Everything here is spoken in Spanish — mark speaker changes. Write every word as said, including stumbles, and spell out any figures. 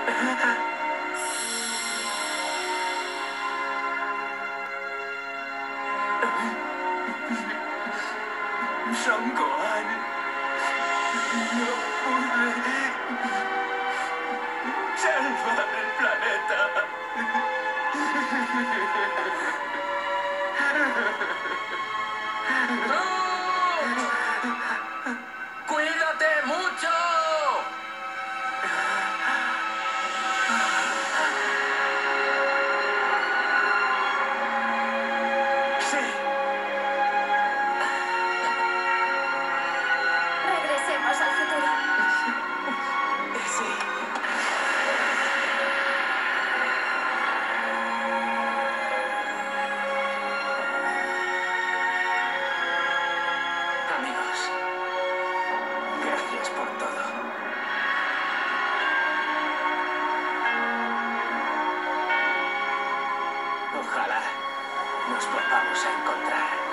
Speaker 1: Son Gohan. No pude salvar el planeta.
Speaker 2: ¡Cuídate mucho!
Speaker 1: Sí.
Speaker 3: Regresemos al futuro.
Speaker 1: Sí. Amigos, gracias por todo. Ojalá nos volvamos a encontrar.